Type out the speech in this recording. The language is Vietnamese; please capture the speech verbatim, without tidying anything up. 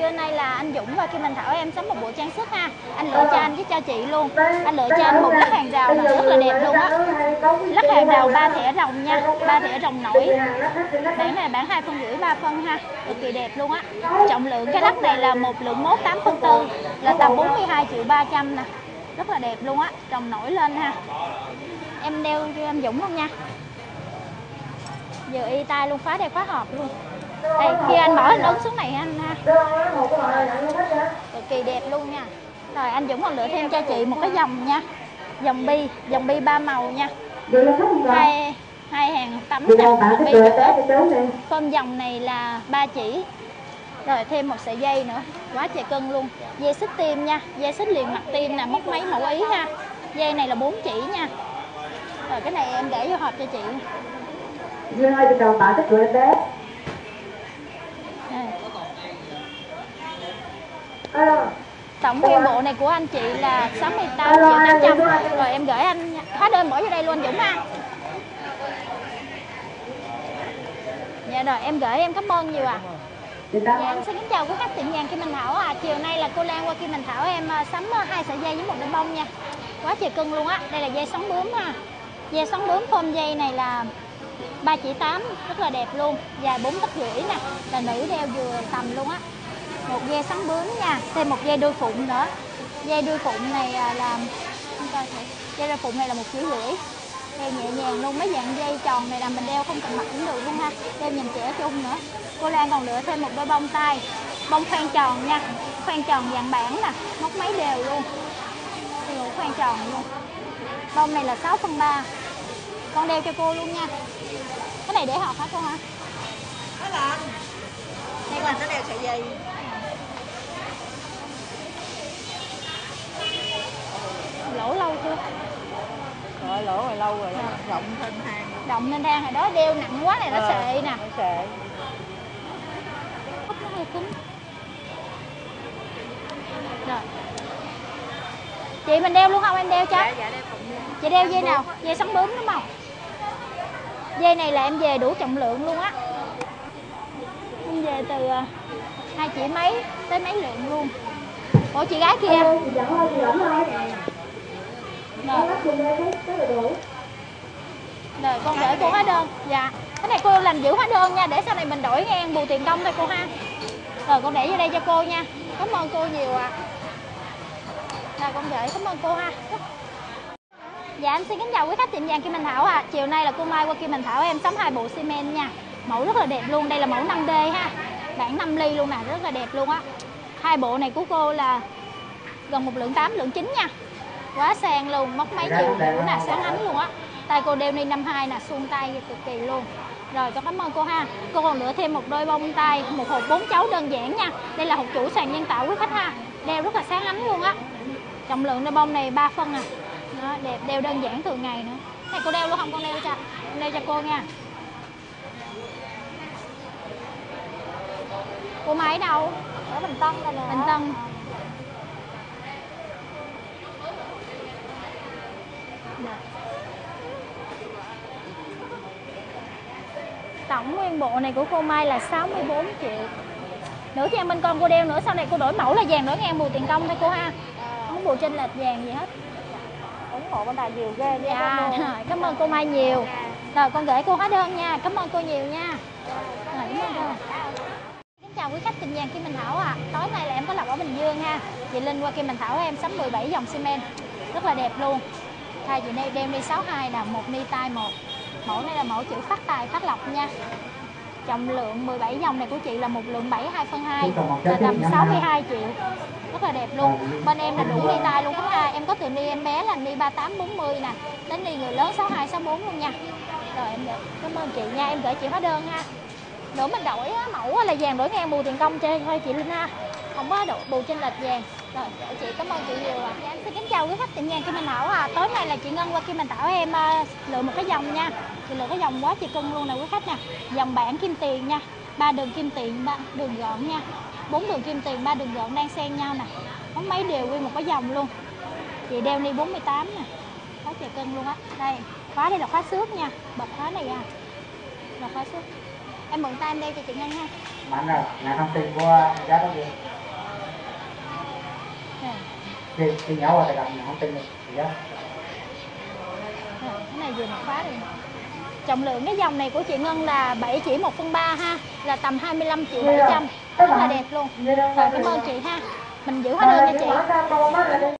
trưa nay là anh Dũng và Kim Anh Thảo em sắm một bộ trang sức ha. Anh lựa cho anh với cho chị luôn. Anh lựa cho anh một lắc hàng rào này rất là đẹp luôn á. Lắc hàng rào ba thẻ rồng nha, ba thẻ rồng nổi. Bản này là bản hai phân rưỡi ba phân ha, cực kỳ đẹp luôn á. Trọng lượng cái lắc này là một lượng mốt tám phân tư, là tầm bốn mươi hai triệu ba trăm nè. Rất là đẹp luôn á, rồng nổi lên ha. Em đeo cho anh Dũng luôn nha. Giờ y tay luôn, khóa đeo khóa hộp luôn. Đây, khi anh bỏ anh ấn xuống này anh ha. Cực kỳ đẹp luôn nha. Rồi anh Dũng còn lựa thêm cho chị một cái dòng nha. Dòng bi, dòng bi ba màu nha. Hai hai hàng tấm nè, bi nữa. Phơm dòng này là ba chỉ. Rồi thêm một sợi dây nữa, quá trời cân luôn. Dây xích tim nha, dây xích liền mặt tim nè, móc máy mẫu ý ha. Dây này là bốn chỉ nha. Rồi cái này em để vô hộp cho chị. Dương ơi, chị cần tạo tích của em bé. À. Tổng nguyên bộ này của anh chị là sáu mươi tám triệu tám trăm. Rồi em gửi anh hóa đơn bỏ vô đây luôn Dũng ha. Dạ rồi em gửi, em cảm ơn nhiều ạ. À. Dạ em xin kính chào quý khách tiệm vàng Kim Anh Thảo à. Chiều nay là cô Lan qua Kim Anh Thảo em sắm hai sợi dây với một đôi bông nha. Quá trời cưng luôn á. Đây là dây sóng bướm ha. Dây sóng bướm phơm dây này là ba chỉ tám, rất là đẹp luôn. Dài bốn tấc rưỡi nè, là nữ đeo vừa tầm luôn á. Một dây sóng bướm nha, thêm một dây đuôi phụng nữa. Dây đuôi phụng này là dây đuôi phụng này là một chỉ rưỡi. Đeo nhẹ nhàng luôn, mấy dạng dây tròn này là mình đeo không cần mặc cũng được luôn ha. Đeo nhìn trẻ trung nữa. Cô Lan còn lựa thêm một đôi bông tai, bông khoan tròn nha, khoan tròn dạng bản nè, móc máy đều luôn. Nhiều khoan tròn luôn. Bông này là sáu phân ba. Con đeo cho cô luôn nha. Cái này để hộp hả cô hả? Đó là anh. Nhưng mà nó đeo sợi dây. Lỗ lâu chưa? Rồi lỗ rồi lâu rồi, à. Rộng thêm thang. Rộng nên thang hồi đó đeo nặng quá này nó ờ, sệ nè. Nó sệ. Nó hơi cứng. Rồi. Chị mình đeo luôn không? Em đeo cho. Dạ, dạ đeo cùng luôn. Chị đeo dây nào? Dây sóng bướm đúng không? Dây này là em về đủ trọng lượng luôn á. Em về từ hai chỉ mấy tới mấy lượng luôn. Ủa chị gái kia. Rồi. Rồi con để cô hóa đơn. Dạ. Cái này cô làm giữ hóa đơn nha, để sau này mình đổi ngang bù tiền công thôi cô ha. Rồi con để vô đây cho cô nha. Cảm ơn cô nhiều ạ. À. Rồi con gửi, cảm ơn cô ha. Dạ em xin kính chào quý khách tiệm vàng Kim Anh Thảo ạ. À. Chiều nay là cô Mai qua Kim Anh Thảo em sắm hai bộ xi men nha. Mẫu rất là đẹp luôn, đây là mẫu năm D ha. Bản năm ly luôn nè, rất là đẹp luôn á. Hai bộ này của cô là gần một lượng tám, lượng chín nha. Quá sang luôn, móc máy chiều biểu nè, sáng ánh luôn á. Tay cô đeo ni năm hai nè, suông tay cực kỳ luôn. Rồi con cảm ơn cô ha. Cô còn lựa thêm một đôi bông tai, một hộp bốn cháu đơn giản nha. Đây là hộp chủ sàn nhân tạo quý khách ha. Đeo rất là sáng ánh luôn á. Trọng lượng đôi bông này ba phân à. Đó, đẹp, đeo đơn giản thường ngày nữa. Này cô đeo luôn không? Con đeo cho. Con đeo cho cô nha. Cô Mai ở đâu? Ở Bình Tân đây nè. Bình Tân. Tổng nguyên bộ này của cô Mai là sáu mươi bốn triệu. Nữ trang bên con cô đeo nữa, sau này cô đổi mẫu là vàng đổi ngang bù tiền công thôi cô ha. Không có bù chênh lệch vàng gì hết. Ủng hộ bên này nhiều ghê. Dạ, rồi, cảm ơn cô Mai nhiều. Rồi con gửi cô hóa đơn nha, cảm ơn cô nhiều nha. Rồi, cảm ơn cô. Kính chào quý khách tiệm vàng Kim Anh Thảo ạ. À. Tối nay là em có lọc ở Bình Dương ha. Chị Linh qua Kim Anh Thảo em sắm mười bảy dòng xi men. Rất là đẹp luôn. Thay chị này đem đi sáu hai nè, một ni tai một. Mẫu này là mẫu chữ phát tài phát lọc nha. Trọng lượng mười bảy dòng này của chị là một lượng bảy hai phân hai, là tầm sáu mươi hai triệu. Rất là đẹp luôn. Bên em là đủ ni tai luôn ha. Em có từ ni em bé là ni ba tám bốn mươi nè, đến ni người lớn sáu hai sáu bốn luôn nha. Rồi em được. Cảm ơn chị nha, em gửi chị hóa đơn ha. Nữa mình đổi á, mẫu là vàng đổi ngang bù tiền công chơi thôi chị Linh ha. Không có độ bù chênh lệch vàng. Rồi chị cảm ơn chị nhiều ạ. À. Em xin kính chào quý khách tiệm vàng Kim Anh Thảo à. Tối nay là chị Ngân qua Kim Anh Thảo em uh, lựa một cái dòng nha. Chị lựa cái dòng quá chị cưng luôn nè quý khách nè. Dòng bản kim tiền nha. Ba đường kim tiền, ba đường gọn nha. Bốn đường kim tiền, ba đường gọn đang xen nhau nè. Có mấy đều nguyên một cái dòng luôn. Chị đeo ni bốn mươi tám nè. Quá trời cưng luôn á. Đây, khóa đây là khóa xước nha. Bật khóa này ra. Là khóa xước. Em mượn tay em đeo cho chị Ngân ha. Mạnh rồi, là thông tin của giá đó gì? thì thì nhỏ qua Sài Gòn mà không tin được thì đó. Rồi, cái này vừa một khóa đi. Trọng lượng cái dòng này của chị Ngân là bảy chỉ một phân ba ha, là tầm hai mươi lăm triệu bảy trăm, rất là đẹp luôn. Rồi cảm ơn chị ha, mình giữ hóa đơn cho chị.